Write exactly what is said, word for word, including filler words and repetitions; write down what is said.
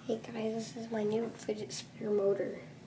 Hey guys, this is my new fidget spinner motor.